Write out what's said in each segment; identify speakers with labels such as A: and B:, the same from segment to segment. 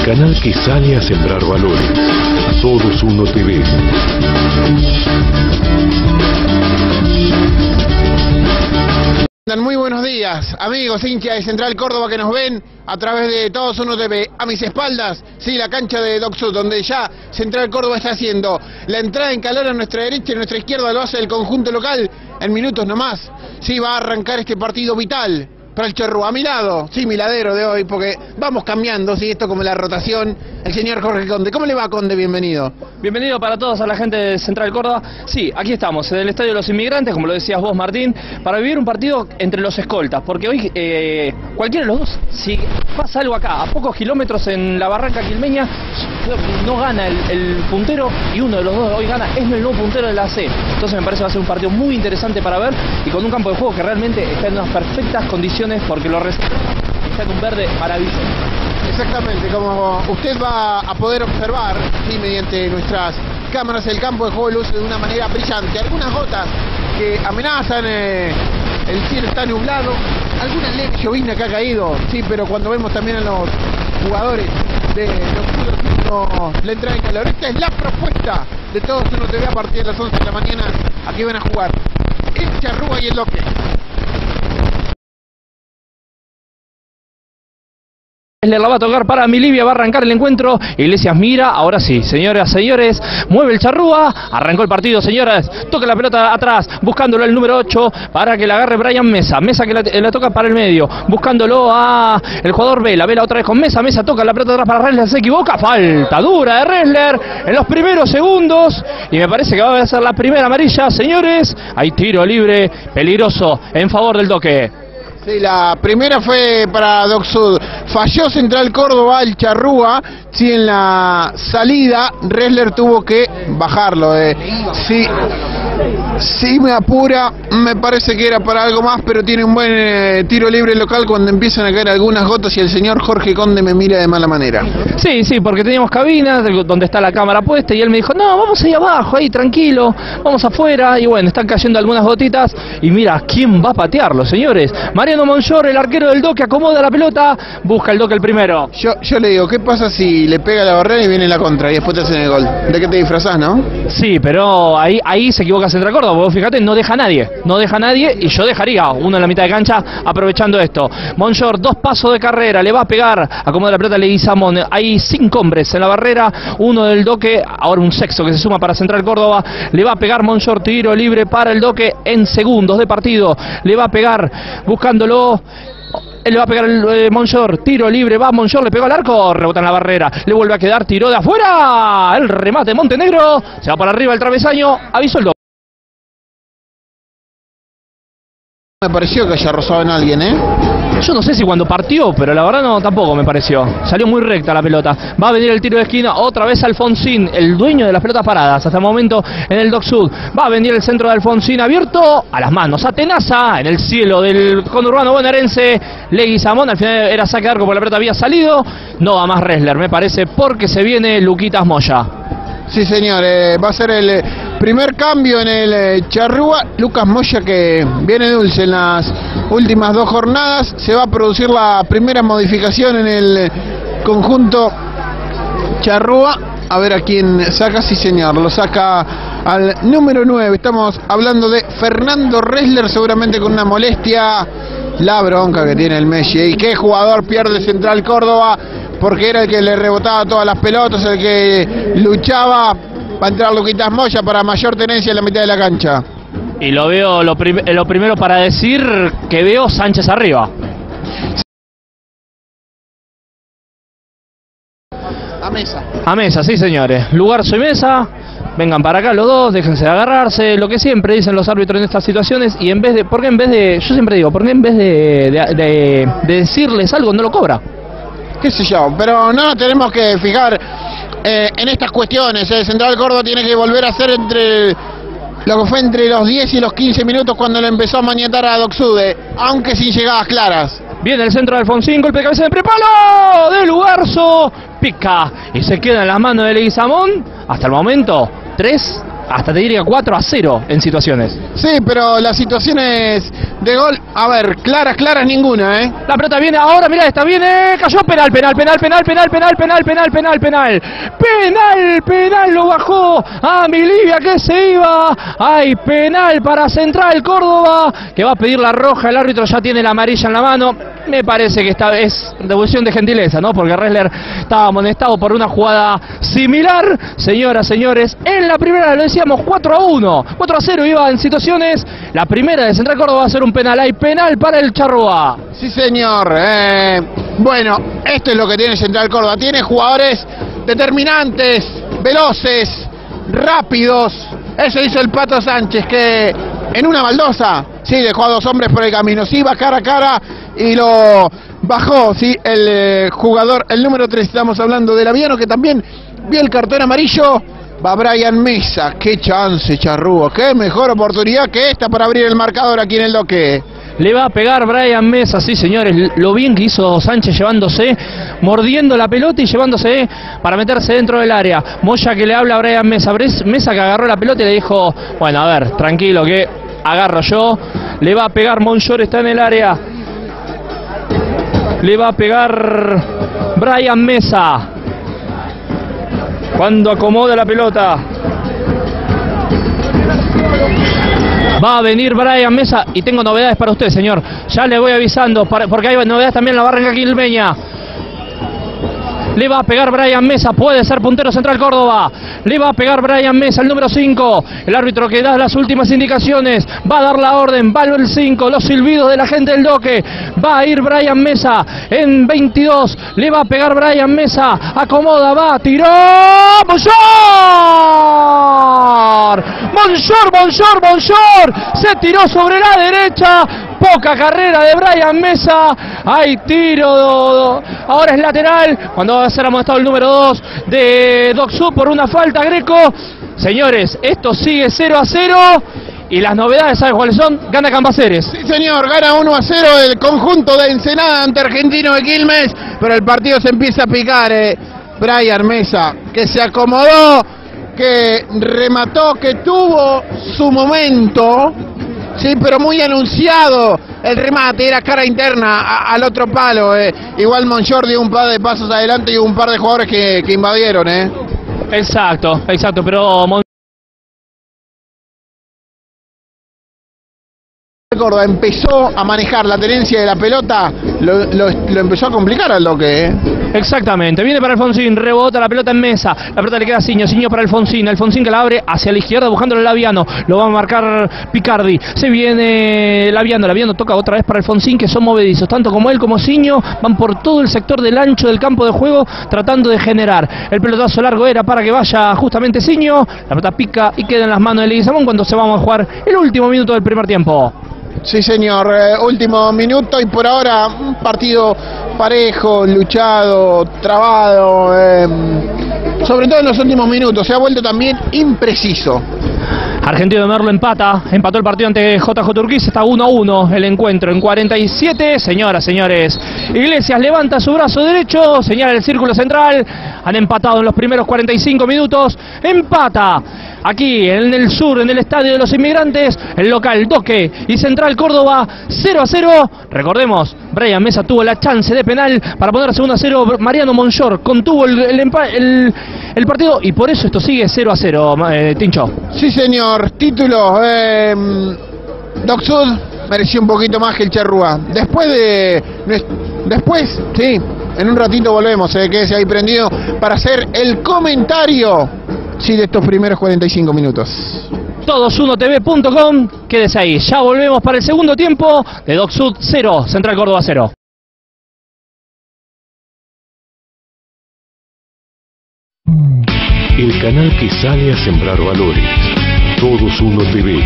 A: canal que sale a sembrar valores. Todos Uno TV.
B: Muy buenos días, amigos hinchas de Central Córdoba que nos ven a través de Todos Uno TV. A mis espaldas, sí, la cancha de Doc Sud, donde ya Central Córdoba está haciendo la entrada en calor a nuestra derecha y a nuestra izquierda lo hace el conjunto local. En minutos nomás, sí, va a arrancar este partido vital para el Charrúa. A mi lado, sí, mi ladero de hoy, porque vamos cambiando, sí, esto como la rotación, el señor Jorge Conde. ¿Cómo le va, Conde? Bienvenido.
C: Bienvenido para todos a la gente de Central Córdoba. Sí, aquí estamos, en el Estadio de los Inmigrantes, como lo decías vos, Martín, para vivir un partido entre los escoltas, porque hoy cualquiera de los dos, si pasa algo acá, a pocos kilómetros en la barranca quilmeña, no gana el puntero y uno de los dos hoy gana, es el nuevo puntero de la C. Entonces me parece que va a ser un partido muy interesante para ver y con un campo de juego que realmente está en unas perfectas condiciones porque lo reserva, está en un verde maravilloso.
B: Exactamente, como usted va a poder observar, sí, mediante nuestras cámaras, el campo de juego luce de una manera brillante. Algunas gotas que amenazan, el cielo está nublado, alguna leve llovizna que ha caído, sí, pero cuando vemos también a los jugadores de los la entrada en calor. Esta es la propuesta de Todos Uno TV a partir de las 11 de la mañana. Aquí van a jugar el Charrúa y el Doque.
C: Le la va a tocar para Milivia, va a arrancar el encuentro. Iglesias mira, ahora sí, señoras, señores, mueve el Charrúa, arrancó el partido, señoras, toca la pelota atrás, buscándolo el número 8 para que la agarre Brian Mesa, Mesa que la toca para el medio, buscándolo a el jugador Vela, Vela otra vez con Mesa, Mesa toca la pelota atrás para Ressler, se equivoca, falta dura de Ressler en los primeros segundos y me parece que va a ser la primera amarilla, señores, hay tiro libre, peligroso en favor del Doque.
B: Sí, la primera fue para Doc Sud. Falló Central Córdoba, el Charrúa. Sí, en la salida Ressler tuvo que bajarlo. Sí, me apura. Me parece que era para algo más, pero tiene un buen tiro libre local cuando empiezan a caer algunas gotas y el señor Jorge Conde me mira de mala manera.
C: Sí, porque teníamos cabinas donde está la cámara puesta y él me dijo, no, vamos ahí abajo, ahí tranquilo, vamos afuera. Y bueno, están cayendo algunas gotitas y mira, ¿quién va a patearlo, señores? Mariano Monchor, el arquero del Doque, acomoda la pelota, busca el Doque el primero.
B: Yo le digo, ¿qué pasa si le pega la barrera y viene la contra y después te hacen el gol? ¿De qué te disfrazás, no?
C: Sí, pero ahí se equivoca Central Córdoba, vos fíjate, no deja a nadie y yo dejaría uno en la mitad de cancha aprovechando esto. Monchor, 2 pasos de carrera, le va a pegar, acomoda la pelota Leguizamón, hay 5 hombres en la barrera, uno del Doque, ahora un sexto que se suma para Central Córdoba, le va a pegar Monchor, tiro libre para el Doque en segundos de partido, le va a pegar buscándolo. Él le va a pegar el Monchor, tiro libre, va Monchor, le pegó al arco, rebota en la barrera, le vuelve a quedar, tiró de afuera, el remate de Montenegro, se va por arriba el travesaño, avisó el Doque.
B: Me pareció que haya rozado en alguien,
C: Yo no sé si cuando partió, pero la verdad no, tampoco me pareció. Salió muy recta la pelota. Va a venir el tiro de esquina, otra vez Alfonsín, el dueño de las pelotas paradas hasta el momento en el Doc Sud. Va a venir el centro de Alfonsín abierto, a las manos, a Tenaza, en el cielo del conurbano bonaerense. Leguizamón, al final era saque de arco porque la pelota había salido. No va más Ressler, me parece, porque se viene Luquitas Moya.
B: Sí, señor, va a ser el primer cambio en el Charrúa. Lucas Moya, que viene dulce en las últimas 2 jornadas. Se va a producir la primera modificación en el conjunto Charrúa. A ver a quién saca, sí señor, lo saca al número 9. Estamos hablando de Fernando Ressler, seguramente con una molestia. La bronca que tiene el Messi. ¿Y qué jugador pierde Central Córdoba? Porque era el que le rebotaba todas las pelotas, el que luchaba. Va a entrar Luquitas Moya para mayor tenencia en la mitad de la cancha.
C: Y lo veo, lo primero para decir que veo Sánchez arriba. A Mesa, sí señores. Lugarzo y Mesa. Vengan para acá los dos, déjense de agarrarse, lo que siempre dicen los árbitros en estas situaciones, y en vez de, yo siempre digo, ¿por qué en vez de decirles algo no lo cobra?
B: Qué sé yo, pero no tenemos que fijar en estas cuestiones. Central Córdoba tiene que volver a hacer lo que fue entre los 10 y los 15 minutos cuando le empezó a maniatar a Doc Sud, aunque sin llegadas claras.
C: Viene el centro de Alfonsín, golpe de cabeza de prepalo de Lugarzo, pica y se queda en las manos de Leguizamón. Hasta el momento 3 hasta te diría 4-0 en situaciones.
B: Sí, pero las situaciones de gol, a ver, claras ninguna, ¿eh?
C: La pelota viene ahora, mirá, esta viene, cayó, penal, lo bajó a Milivia que se iba, hay penal para Central Córdoba, que va a pedir la roja, el árbitro ya tiene la amarilla en la mano, me parece que esta vez devolución de gentileza, ¿no? Porque Ressler estaba amonestado por una jugada similar, señoras, señores, en la primera lo decíamos 4-0 iba en situaciones, la primera de Central Córdoba va a ser un penal, hay penal para el Charrúa.
B: Sí, señor. Bueno, esto es lo que tiene Central Córdoba. Tiene jugadores determinantes, veloces, rápidos. Eso hizo el Pato Sánchez, que en una baldosa, sí, dejó a 2 hombres por el camino. Sí, va cara a cara y lo bajó, sí, el jugador, el número 3, estamos hablando del Aviano, que también vio el cartón amarillo. Va Brian Mesa. Qué chance, Charrúa. Qué mejor oportunidad que esta para abrir el marcador aquí en el Doque.
C: Le va a pegar Brian Mesa, sí señores, lo bien que hizo Sánchez llevándose, mordiendo la pelota y llevándose para meterse dentro del área. Moya que le habla a Brian Mesa, Mesa que agarró la pelota y le dijo, bueno, a ver, tranquilo que agarro yo. Le va a pegar Monchor, está en el área. Le va a pegar Brian Mesa. Cuando acomoda la pelota. Va a venir Brian Mesa y tengo novedades para usted, señor. Ya le voy avisando, porque hay novedades también en la Barranca Quilmeña. Le va a pegar Brian Mesa, puede ser puntero Central Córdoba. Le va a pegar Brian Mesa, el número 5. El árbitro que da las últimas indicaciones. Va a dar la orden, va el 5. Los silbidos de la gente del Doque. Va a ir Brian Mesa en 22. Le va a pegar Brian Mesa. Acomoda, va, tiró. Monchor. Se tiró sobre la derecha. Poca carrera de Brian Mesa. Hay tiro. Ahora es lateral. Cuando va a ser amonestado el número 2 de Docsud por una falta, Greco. Señores, esto sigue 0-0. Y las novedades, ¿sabes cuáles son? Gana Cambaceres.
B: Sí, señor, gana 1-0 el conjunto de Ensenada ante Argentino de Quilmes. Pero el partido se empieza a picar. Brian Mesa, que se acomodó, que remató, que tuvo su momento. Sí, pero muy anunciado el remate, era cara interna al otro palo. Igual Monchor dio un par de pasos adelante y hubo un par de jugadores que invadieron.
C: Exacto, pero
B: Córdoba empezó a manejar la tenencia de la pelota, lo empezó a complicar al Doque.
C: Exactamente, viene para Alfonsín, rebota la pelota en Mesa, la pelota le queda a Ciño para Alfonsín que la abre hacia la izquierda buscándole el Laviano, lo va a marcar Picardi, se viene Laviano toca otra vez para Alfonsín, que son movedizos, tanto como él como Ciño, van por todo el sector del ancho del campo de juego, tratando de generar, el pelotazo largo era para que vaya justamente Ciño, la pelota pica y queda en las manos de Leguizamón cuando se vamos a jugar el último minuto del primer tiempo.
B: Sí, señor, último minuto y por ahora un partido parejo, luchado, trabado, sobre todo en los últimos minutos, se ha vuelto también impreciso.
C: Argentino de Merlo empató el partido ante JJ Urquiza, está 1-1 el encuentro en 47, señoras, señores. Iglesias levanta su brazo derecho, señala el círculo central, han empatado en los primeros 45 minutos, empata. Aquí en el sur, en el Estadio de los Inmigrantes, el local Doque y Central Córdoba 0-0. Recordemos, Brian Mesa tuvo la chance de penal para ponerse 1-0. Mariano Monchor contuvo el partido y por eso esto sigue 0-0, Tincho.
B: Sí, señor, título. Docsud mereció un poquito más que el Charrúa. Después, sí, en un ratito volvemos, quédese ahí prendido para hacer el comentario. Sí, de estos primeros 45 minutos.
C: Todosunotv.com, quédese ahí. Ya volvemos para el segundo tiempo de Docsud 0, Central Córdoba 0.
A: El canal que sale a sembrar valores. Todos Uno TV.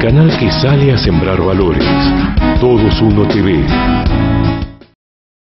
A: canal que sale a sembrar valores. Todos Uno TV.